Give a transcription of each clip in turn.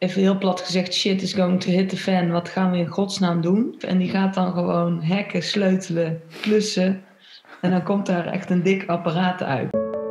even heel plat gezegd, shit is going to hit the fan. Wat gaan we in godsnaam doen? En die gaat dan gewoon hacken, sleutelen, klussen. En dan komt daar echt een dik apparaat uit.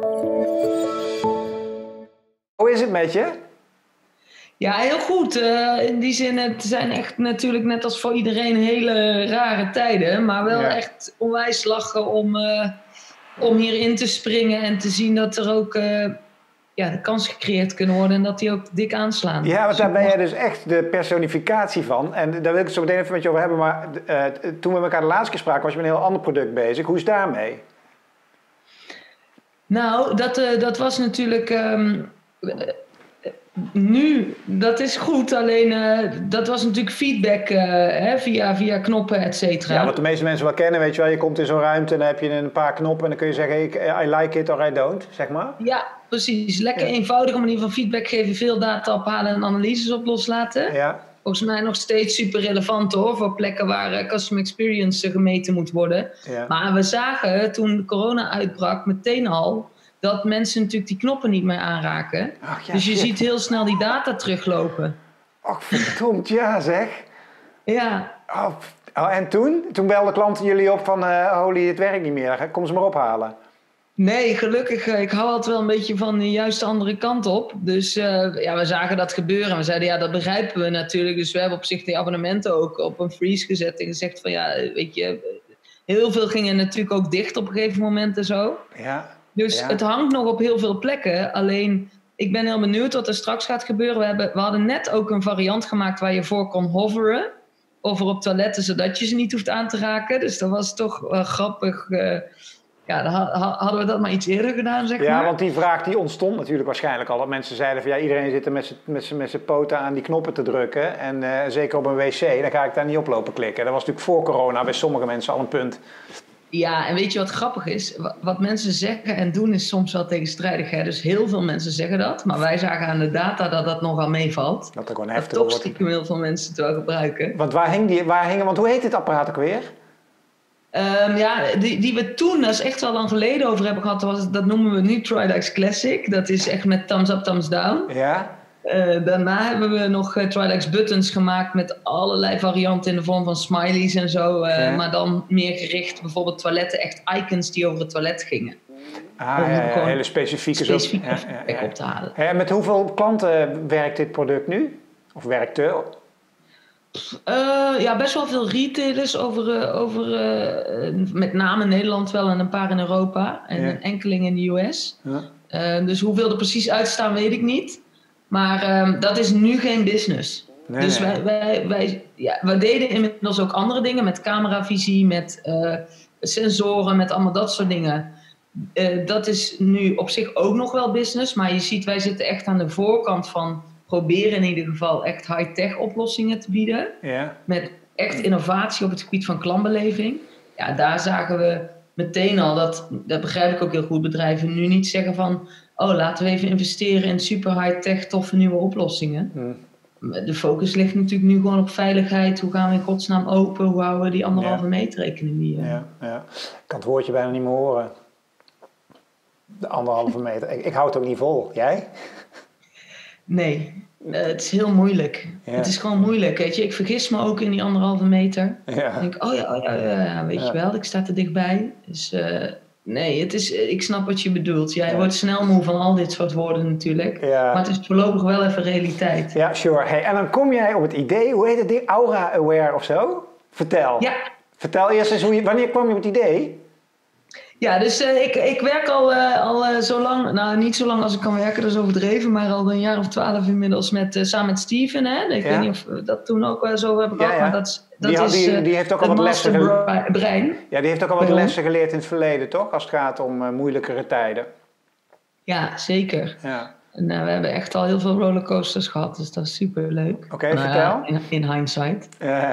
Hoe is het met je? Ja, heel goed. In die zin, het zijn echt natuurlijk net als voor iedereen hele rare tijden. Maar wel echt onwijs lachen om hierin te springen en te zien dat er ook de kansen gecreëerd kunnen worden. En dat die ook dik aanslaan. Ja, want daar ben jij dus echt de personificatie van. En daar wil ik het zo meteen even met je over hebben. Maar toen we elkaar de laatste keer spraken, was je met een heel ander product bezig. Hoe is het daarmee? Nou, dat was natuurlijk... nu, dat is goed, alleen dat was natuurlijk feedback via knoppen, et cetera. Ja, wat de meeste mensen wel kennen, weet je wel. Je komt in zo'n ruimte en dan heb je een paar knoppen en dan kun je zeggen, I like it or I don't, zeg maar. Ja, precies. Lekker eenvoudige manier van feedback geven, veel data ophalen en analyses op loslaten. Ja. Volgens mij nog steeds super relevant hoor, voor plekken waar customer experience gemeten moet worden. Ja. Maar we zagen toen corona uitbrak meteen al dat mensen natuurlijk die knoppen niet meer aanraken. Ach, ja, dus je ziet heel snel die data teruglopen. Ach, verdomd, ja zeg. Ja. Oh, en toen? Toen belden klanten jullie op van holy, het werkt niet meer. Kom ze maar ophalen. Nee, gelukkig. Ik hou altijd wel een beetje van de juiste andere kant op. Dus we zagen dat gebeuren. En we zeiden, ja, dat begrijpen we natuurlijk. Dus we hebben op zich die abonnementen ook op een freeze gezet. En gezegd van, ja, weet je... Heel veel gingen natuurlijk ook dicht op een gegeven moment en zo. Ja. Dus het hangt nog op heel veel plekken. Alleen, ik ben heel benieuwd wat er straks gaat gebeuren. We hadden net ook een variant gemaakt waar je voor kon hoveren. Over op toiletten, zodat je ze niet hoeft aan te raken. Dus dat was toch grappig. Dan hadden we dat maar iets eerder gedaan, zeg maar. Ja, want die vraag die ontstond natuurlijk waarschijnlijk al. Dat mensen zeiden van ja, iedereen zit er met zijn poten aan die knoppen te drukken. En zeker op een wc, dan ga ik daar niet op lopen klikken. Dat was natuurlijk voor corona bij sommige mensen al een punt. Ja, en weet je wat grappig is? Wat mensen zeggen en doen is soms wel tegenstrijdig. Hè? Dus heel veel mensen zeggen dat. Maar wij zagen aan de data dat dat nogal meevalt. Dat er gewoon heftig wordt. Toch stiekem heel veel mensen het wel gebruiken. Want want hoe heet dit apparaat ook weer? Die we toen, dat is echt wel lang geleden over hebben gehad. Dat noemen we nu Tridax Classic. Dat is echt met thumbs up, thumbs down. Ja. Daarna hebben we nog Tridax buttons gemaakt met allerlei varianten in de vorm van smileys en zo. Maar dan meer gericht, bijvoorbeeld toiletten, echt icons die over het toilet gingen. Hele specifieke feedback op te halen. En met hoeveel klanten werkt dit product nu? Of werkte? Best wel veel retailers over met name Nederland wel en een paar in Europa. En een enkeling in de US. Ja. Dus hoeveel er precies uitstaan weet ik niet. Maar dat is nu geen business. Nee, dus wij deden inmiddels ook andere dingen met cameravisie, met sensoren, met allemaal dat soort dingen. Dat is nu op zich ook nog wel business. Maar je ziet, wij zitten echt aan de voorkant van proberen in ieder geval echt high-tech oplossingen te bieden. Ja. Met echt innovatie op het gebied van klantbeleving. Ja, daar zagen we meteen al, dat begrijp ik ook heel goed, bedrijven nu niet zeggen van laten we even investeren in super high-tech toffe nieuwe oplossingen. De focus ligt natuurlijk nu gewoon op veiligheid. Hoe gaan we in godsnaam open? Hoe houden we die 1,5 meter economie? Ja. Ik kan het woordje bijna niet meer horen. De 1,5 meter. Ik hou het ook niet vol. Jij? Nee, het is heel moeilijk. Ja. Het is gewoon moeilijk, weet je. Ik vergis me ook in die 1,5 meter. Ja. Dan denk ik, weet je wel, ik sta er dichtbij. Dus nee, ik snap wat je bedoelt. Jij wordt snel moe van al dit soort woorden natuurlijk. Ja. Maar het is voorlopig wel even realiteit. Ja, sure. Hey, en dan kom jij op het idee, hoe heet het ding? Aura Aware of zo? Vertel. Ja. Vertel eerst eens, wanneer kwam je op het idee? Ja, dus ik werk al zo lang, nou niet zo lang als ik kan werken, dat is overdreven, maar al een jaar of 12 inmiddels samen met Steven. Hè? Ik weet niet of we dat toen ook wel zo hebben gehad, maar die heeft ook al wat lessen brein. Ja, die heeft ook al wat lessen geleerd in het verleden, toch? Als het gaat om moeilijkere tijden. Ja, zeker. Ja. En we hebben echt al heel veel rollercoasters gehad, dus dat is super leuk. Oké, vertel. In hindsight.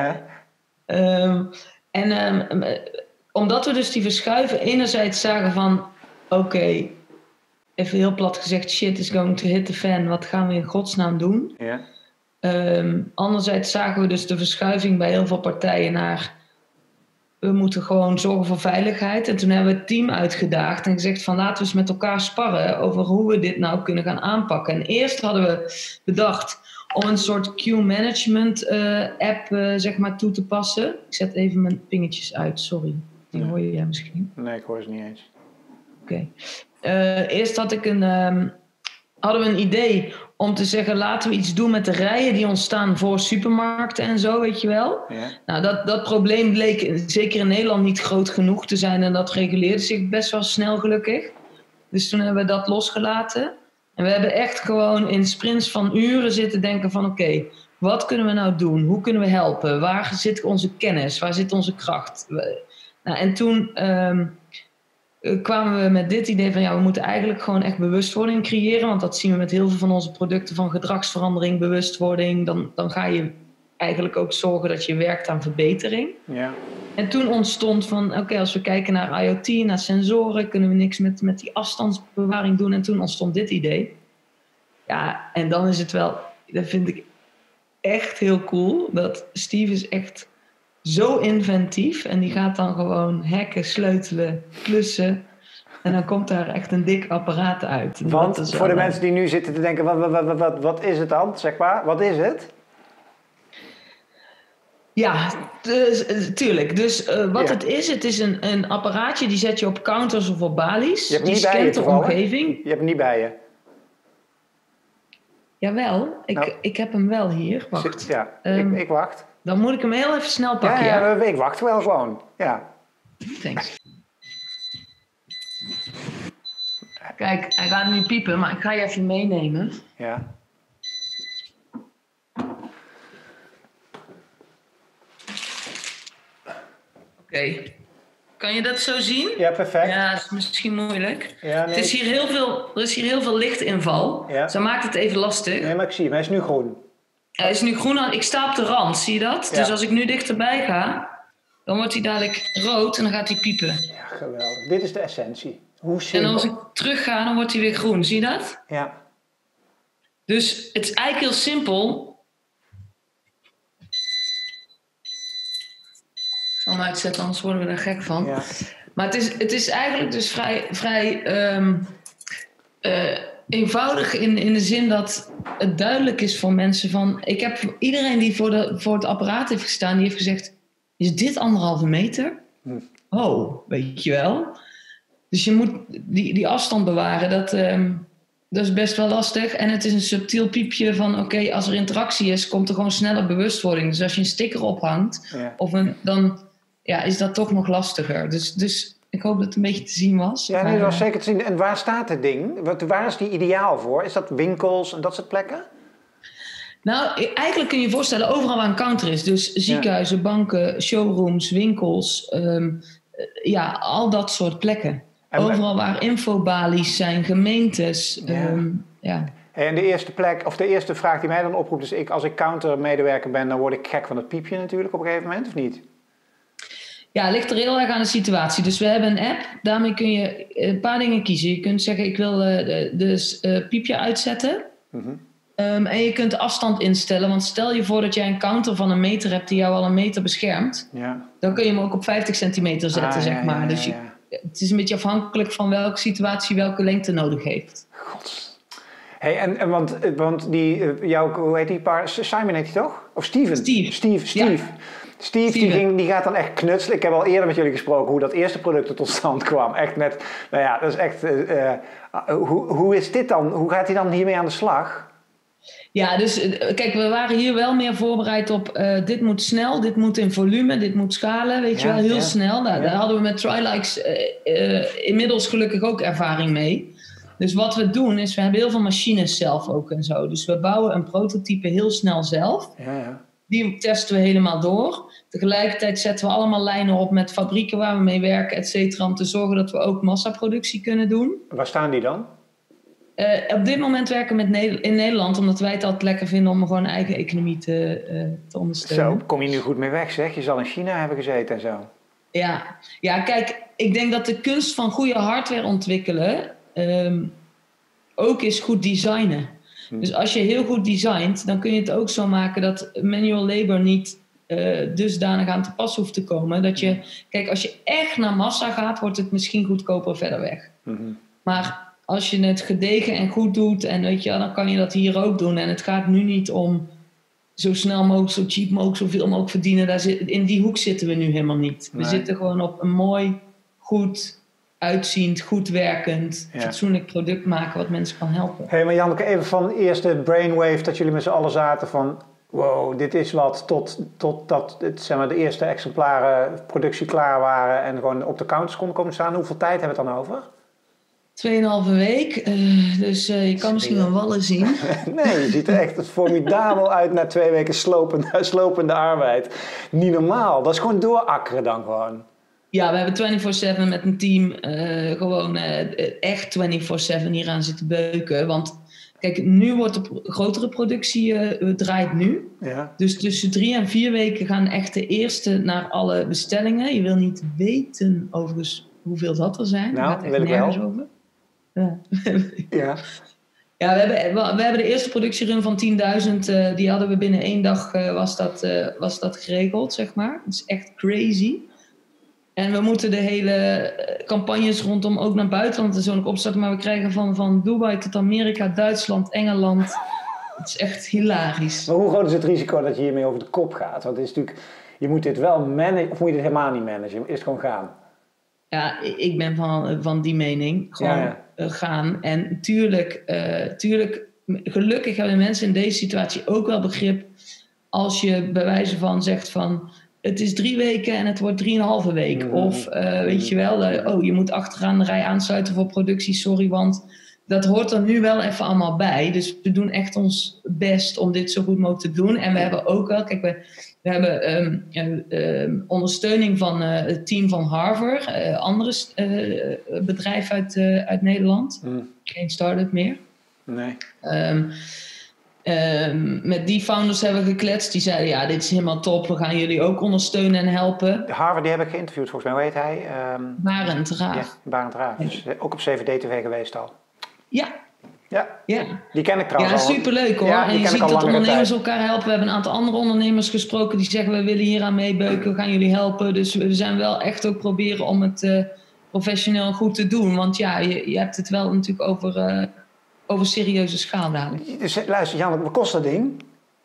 Omdat we dus die verschuiven enerzijds zagen van oké, even heel plat gezegd, shit is going to hit the fan. Wat gaan we in godsnaam doen? Ja. Anderzijds zagen we dus de verschuiving bij heel veel partijen naar we moeten gewoon zorgen voor veiligheid. En toen hebben we het team uitgedaagd en gezegd van laten we eens met elkaar sparren over hoe we dit nou kunnen gaan aanpakken. En eerst hadden we bedacht om een soort queue management app zeg maar toe te passen. Ik zet even mijn pingetjes uit, sorry. Die hoor je misschien. Nee, ik hoor ze niet eens. Oké. Eerst hadden we een idee om te zeggen, laten we iets doen met de rijen die ontstaan voor supermarkten en zo, weet je wel. Ja. Nou, dat probleem bleek zeker in Nederland niet groot genoeg te zijn en dat reguleerde zich best wel snel gelukkig. Dus toen hebben we dat losgelaten. En we hebben echt gewoon in sprints van uren zitten denken van oké, wat kunnen we nou doen? Hoe kunnen we helpen? Waar zit onze kennis? Waar zit onze kracht? Nou, en toen kwamen we met dit idee van we moeten eigenlijk gewoon echt bewustwording creëren. Want dat zien we met heel veel van onze producten van gedragsverandering, bewustwording. Dan ga je eigenlijk ook zorgen dat je werkt aan verbetering. Ja. En toen ontstond van oké, als we kijken naar IoT, naar sensoren, kunnen we niks met die afstandsbewaring doen. En toen ontstond dit idee. Ja, en dan is het wel, dat vind ik echt heel cool. Dat Steve is echt zo inventief. En die gaat dan gewoon hacken, sleutelen, klussen. En dan komt daar echt een dik apparaat uit. En want voor de mensen die nu zitten te denken, wat is het dan, zeg maar? Wat is het? Ja, tuurlijk. Dus het is een apparaatje die zet je op counters of op balies. Je hebt die niet bij je scant de omgeving. Je hebt hem niet bij je. Jawel, ik heb hem wel hier. Wacht. Ja, ik wacht. Dan moet ik hem heel even snel pakken. Ja, ik wacht wel gewoon. Ja. Thanks. Kijk, hij gaat nu piepen, maar ik ga je even meenemen. Ja. Oké. Kan je dat zo zien? Ja, perfect. Ja, dat is misschien moeilijk. Ja, nee. Er is hier heel veel lichtinval. Ja. Dus dat maakt het even lastig. Nee, maar ik zie hem. Hij is nu groen. Hij is nu groen. Ik sta op de rand, zie je dat? Ja. Dus als ik nu dichterbij ga, dan wordt hij dadelijk rood en dan gaat hij piepen. Ja, geweldig. Dit is de essentie. Hoe simpel. En als ik terug ga, dan wordt hij weer groen. Zie je dat? Ja. Dus het is eigenlijk heel simpel. Ik zal hem uitzetten, anders worden we er gek van. Ja. Maar het is eigenlijk dus vrij eenvoudig in de zin dat het duidelijk is voor mensen van... Iedereen die voor het apparaat heeft gestaan, die heeft gezegd... Is dit 1,5 meter? Oh, weet je wel. Dus je moet die afstand bewaren. Dat is best wel lastig. En het is een subtiel piepje van... Oké, als er interactie is, komt er gewoon sneller bewustwording. Dus als je een sticker ophangt... Ja. Dan is dat toch nog lastiger. Dus ik hoop dat het een beetje te zien was. Ja, nee, dat was zeker te zien. En waar staat het ding? Waar is die ideaal voor? Is dat winkels en dat soort plekken? Nou, eigenlijk kun je je voorstellen overal waar een counter is. Dus ziekenhuizen, banken, showrooms, winkels. Al dat soort plekken. Overal waar infobalies zijn, gemeentes. En de eerste vraag die mij dan oproept is... Als ik countermedewerker ben, dan word ik gek van het piepje natuurlijk op een gegeven moment, of niet? Ja, het ligt er heel erg aan de situatie. Dus we hebben een app, daarmee kun je een paar dingen kiezen. Je kunt zeggen, ik wil piepje uitzetten. Mm-hmm. En je kunt de afstand instellen. Want stel je voor dat jij een counter van 1 meter hebt die jou al 1 meter beschermt. Ja. Dan kun je hem ook op 50 centimeter zetten, zeg maar. Ja, dus het is een beetje afhankelijk van welke situatie welke lengte nodig heeft. God. Hey, want hoe heet die paar? Simon heet hij toch? Of Steven? Steve. Ja. Steve die gaat dan echt knutselen. Ik heb al eerder met jullie gesproken hoe dat eerste product tot stand kwam. Echt met, dat is echt... hoe is dit dan? Hoe gaat hij dan hiermee aan de slag? Ja, dus kijk, we waren hier wel meer voorbereid op... dit moet snel, dit moet in volume, dit moet schalen, weet je wel, heel snel. Daar hadden we met Trilikes inmiddels gelukkig ook ervaring mee. Dus wat we doen is, we hebben heel veel machines zelf ook en zo. Dus we bouwen een prototype heel snel zelf. Ja. Die testen we helemaal door. Tegelijkertijd zetten we allemaal lijnen op met fabrieken waar we mee werken, et cetera, om te zorgen dat we ook massaproductie kunnen doen. Waar staan die dan? Op dit moment werken we in Nederland, omdat wij het altijd lekker vinden om gewoon eigen economie te ondersteunen. Zo, kom je nu goed mee weg, zeg. Je zal in China hebben gezeten en zo. Ja, kijk, ik denk dat de kunst van goede hardware ontwikkelen ook is goed designen. Dus als je heel goed designt, dan kun je het ook zo maken dat manual labor niet dusdanig aan te pas hoeft te komen. Dat je, kijk, als je echt naar massa gaat, wordt het misschien goedkoper verder weg. Mm-hmm. Maar als je het gedegen en goed doet, en weet je, dan kan je dat hier ook doen. En het gaat nu niet om zo snel mogelijk, zo cheap mogelijk, zoveel mogelijk verdienen. In die hoek zitten we nu helemaal niet. We zitten gewoon op een mooi, goed uitziend, goed werkend, fatsoenlijk product maken wat mensen kan helpen. Hey, maar Janneke, even van de eerste brainwave dat jullie met z'n allen zaten van wow, dit is wat, tot dat zeg maar, de eerste exemplaren productie klaar waren en gewoon op de counters konden komen staan. Hoeveel tijd hebben we het dan over? 2,5 week, dus je kan misschien wel wallen zien. Nee, je ziet er echt formidabel uit na 2 weken slopende arbeid. Niet normaal, dat is gewoon doorakkeren dan gewoon. Ja, we hebben 24/7 met een team echt 24/7 hier aan zitten beuken. Want kijk, nu wordt de grotere productie draait nu. Ja. Dus tussen 3 en 4 weken gaan echt de eerste naar alle bestellingen. Je wil niet weten overigens hoeveel dat er zijn. Nou, gaat echt nergens over. Ja. Ja, we hebben de eerste productierun van 10.000. Die hadden we binnen 1 dag was dat geregeld, zeg maar. Het is echt crazy. En we moeten de hele campagnes rondom ook naar buitenland en zo nog opstarten. Maar we krijgen van Dubai tot Amerika, Duitsland, Engeland. Het is echt hilarisch. Maar hoe groot is het risico dat je hiermee over de kop gaat? Want het is natuurlijk, je moet dit wel managen, of moet je dit helemaal niet managen? Is het gewoon gaan? Ja, ik ben van die mening. Gewoon gaan. En tuurlijk, gelukkig hebben mensen in deze situatie ook wel begrip als je bij wijze van zegt van het is 3 weken en het wordt 3,5 week. Of weet je wel, je moet achteraan de rij aansluiten voor productie, sorry, want dat hoort er nu wel even allemaal bij. Dus we doen echt ons best om dit zo goed mogelijk te doen. En we hebben ook wel, kijk, we hebben ondersteuning van het team van Harvard, andere bedrijf uit Nederland. Geen start-up meer. Nee. Met die founders hebben we gekletst. Die zeiden, ja, dit is helemaal top. We gaan jullie ook ondersteunen en helpen. Harvard, die heb ik geïnterviewd volgens mij. Hoe heet hij? Barend Raaf. Ja, Barend Raaf. Dus ook op 7D-TV geweest al. Ja. Die ken ik trouwens al. Ja, superleuk hoor. En je ziet dat ondernemers elkaar helpen. We hebben een aantal andere ondernemers gesproken die zeggen, we willen hier aan meebeuken. We gaan jullie helpen. Dus we zijn wel echt ook proberen om het professioneel goed te doen. Want ja, je hebt het wel natuurlijk over serieuze schaal dadelijk. Dus luister, Jan, wat kost dat ding?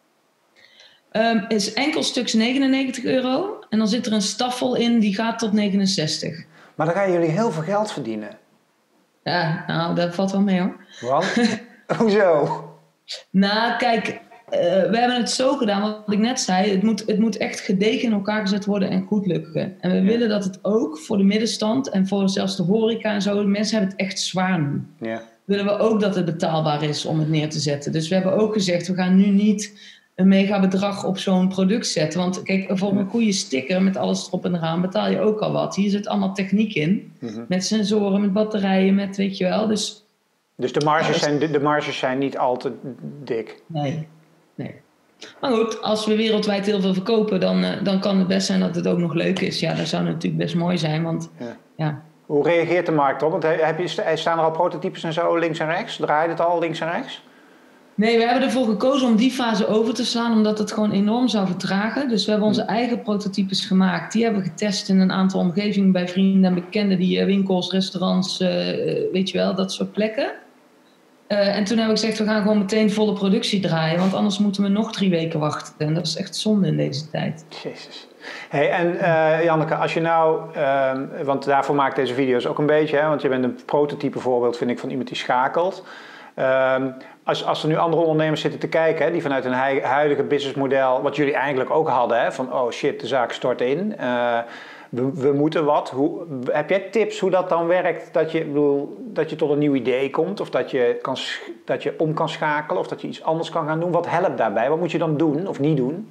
Is enkel stuks €99. En dan zit er een staffel in, die gaat tot 69. Maar dan gaan jullie heel veel geld verdienen. Ja, nou, dat valt wel mee hoor. Wat? Hoezo? Nou, kijk, we hebben het zo gedaan, wat ik net zei. Het moet echt gedegen in elkaar gezet worden en goed lukken. En we willen dat het ook voor de middenstand en voor zelfs de horeca en zo. De mensen hebben het echt zwaar nu. Ja. Willen we ook dat het betaalbaar is om het neer te zetten. Dus we hebben ook gezegd, we gaan nu niet een mega bedrag op zo'n product zetten. Want kijk, voor een goede sticker met alles erop en eraan betaal je ook al wat. Hier zit allemaal techniek in. Met sensoren, met batterijen, met weet je wel. Dus de marges zijn niet al te dik. Nee. Maar goed, als we wereldwijd heel veel verkopen, dan kan het best zijn dat het ook nog leuk is. Ja, dat zou natuurlijk best mooi zijn, want ja. Hoe reageert de markt op? Want staan er al prototypes en zo links en rechts? Draait het al links en rechts? Nee, we hebben ervoor gekozen om die fase over te slaan, omdat het gewoon enorm zou vertragen. Dus we hebben onze eigen prototypes gemaakt. Die hebben we getest in een aantal omgevingen bij vrienden en bekenden, die winkels, restaurants, weet je wel, dat soort plekken. En toen hebben we gezegd, we gaan gewoon meteen volle productie draaien, want anders moeten we nog 3 weken wachten. En dat is echt zonde in deze tijd. Jezus. Hey, en Janneke, als je nou, want daarvoor maak ik deze video's ook een beetje, hè, want je bent een prototype voorbeeld, vind ik, van iemand die schakelt. Als er nu andere ondernemers zitten te kijken, hè, die vanuit een huidige businessmodel, wat jullie eigenlijk ook hadden, hè, van oh shit, de zaak stort in, we moeten wat. Heb jij tips hoe dat dan werkt, dat je tot een nieuw idee komt, of dat je om kan schakelen, of dat je iets anders kan gaan doen? Wat helpt daarbij? Wat moet je dan doen of niet doen?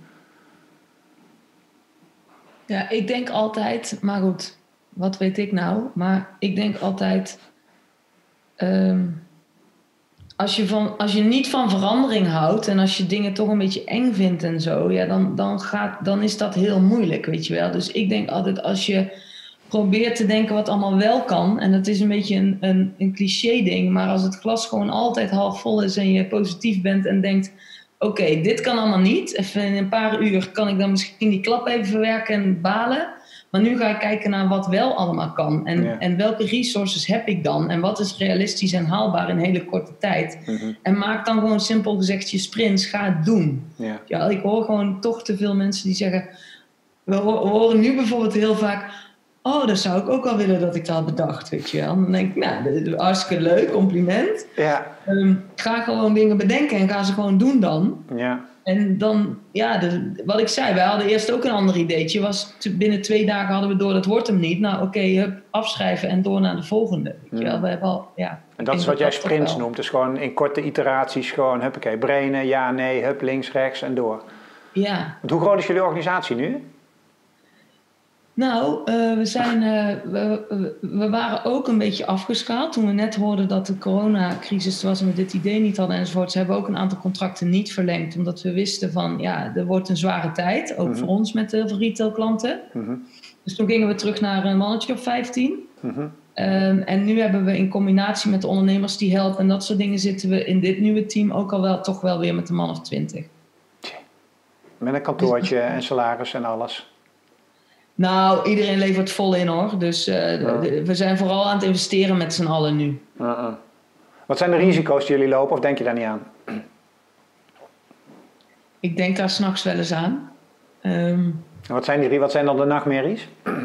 Ja, ik denk altijd, maar goed, wat weet ik nou? Maar ik denk altijd, als je niet van verandering houdt en als je dingen toch een beetje eng vindt en zo, ja, dan is dat heel moeilijk, weet je wel. Dus ik denk altijd, als je probeert te denken wat allemaal wel kan, en dat is een beetje een cliché ding, maar als het glas gewoon altijd half vol is en je positief bent en denkt, oké, dit kan allemaal niet. Even in een paar uur kan ik dan misschien die klap even verwerken en balen. Maar nu ga ik kijken naar wat wel allemaal kan. En welke resources heb ik dan? En wat is realistisch en haalbaar in een hele korte tijd? En maak dan gewoon simpel gezegd je sprints. Ga het doen. Ja, ik hoor gewoon toch te veel mensen die zeggen... We horen nu bijvoorbeeld heel vaak... Oh, dat zou ik ook al willen dat ik dat had bedacht, weet je wel. Dan denk ik, nou, hartstikke leuk, compliment. Ja. Ga gewoon dingen bedenken en ga ze gewoon doen dan. Ja. En dan, wat ik zei, wij hadden eerst ook een ander ideetje. Binnen 2 dagen hadden we door, dat wordt hem niet. Nou, oké, afschrijven en door naar de volgende. Weet je wel. We hebben al, en dat is wat jij sprints noemt. Dus gewoon in korte iteraties, gewoon, huppakee, brainen, ja, nee, hup, links, rechts en door. Ja. Want hoe groot is jullie organisatie nu? Nou, we waren ook een beetje afgeschaald. Toen we net hoorden dat de coronacrisis was en we dit idee niet hadden enzovoort. Ze hebben ook een aantal contracten niet verlengd. Omdat we wisten van, er wordt een zware tijd. Ook voor ons met heel veel retailklanten. Dus toen gingen we terug naar een mannetje of 15. En nu hebben we in combinatie met de ondernemers die helpen en dat soort dingen... zitten we in dit nieuwe team ook al wel toch wel weer met een man of 20. Met een kantoortje en salaris en alles. Nou, iedereen levert vol in hoor. Dus we zijn vooral aan het investeren met z'n allen nu. Wat zijn de risico's die jullie lopen of denk je daar niet aan? Ik denk daar 's nachts wel eens aan. Wat zijn dan de nachtmerries?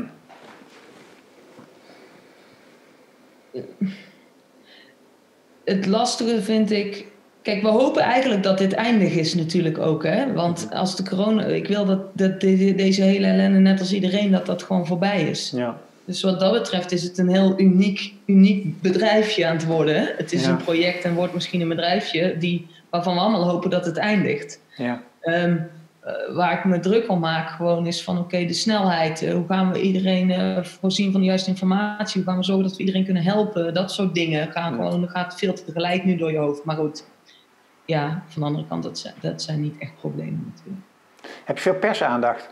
Het lastige vind ik... Kijk, we hopen eigenlijk dat dit eindig is natuurlijk ook. Hè? Want als de corona... Ik wil dat deze hele ellende, net als iedereen, dat gewoon voorbij is. Ja. Dus wat dat betreft is het een heel uniek bedrijfje aan het worden. Hè? Het is een project en wordt misschien een bedrijfje waarvan we allemaal hopen dat het eindigt. Ja. Waar ik me druk om maak gewoon is van de snelheid. Hoe gaan we iedereen voorzien van de juiste informatie? Hoe gaan we zorgen dat we iedereen kunnen helpen? Dat soort dingen gaat veel te tegelijk nu door je hoofd. Maar goed... Ja, van de andere kant, dat zijn niet echt problemen natuurlijk. Heb je veel persaandacht?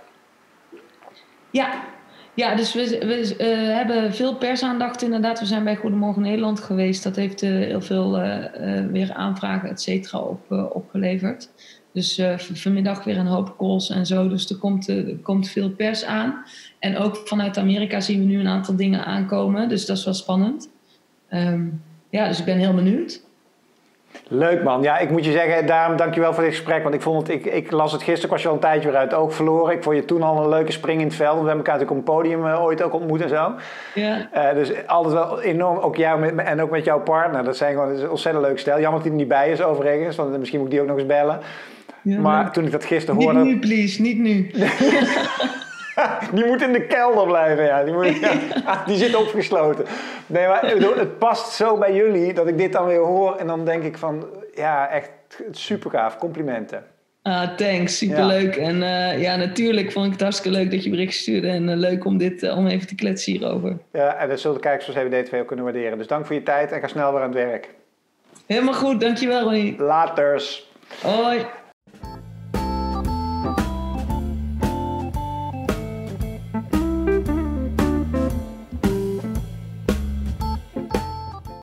Ja, dus we hebben veel persaandacht inderdaad. We zijn bij Goedemorgen Nederland geweest. Dat heeft heel veel weer aanvragen, et cetera, opgeleverd. Dus vanmiddag weer een hoop calls en zo. Dus er komt veel pers aan. En ook vanuit Amerika zien we nu een aantal dingen aankomen. Dus dat is wel spannend. Dus ik ben heel benieuwd. Leuk man. Ja, ik moet je zeggen, daarom dankjewel voor dit gesprek. Want ik las het gisteren, ik was je al een tijdje weer uit het oog verloren. Ik vond je toen al een leuke spring in het veld. We hebben elkaar natuurlijk op een podium ooit ook ontmoet en zo. Ja. Dus altijd wel enorm, ook jou en ook met jouw partner. Dat is een ontzettend leuk stel. Jammer dat hij er niet bij is overigens, want misschien moet ik die ook nog eens bellen. Ja, maar toen ik dat gisteren hoorde... Niet nu, please. Niet nu. Die moet in de kelder blijven, ja. Die zit opgesloten. Nee, maar het past zo bij jullie dat ik dit dan weer hoor. En dan denk ik van, ja, echt super gaaf. Complimenten. Thanks. Superleuk. En natuurlijk vond ik het hartstikke leuk dat je bericht stuurde. En leuk om even te kletsen hierover. Ja, en dat zullen de kijkers van CWD2 ook kunnen waarderen. Dus dank voor je tijd en ga snel weer aan het werk. Helemaal goed. Dankjewel, Ronnie. Laters. Hoi.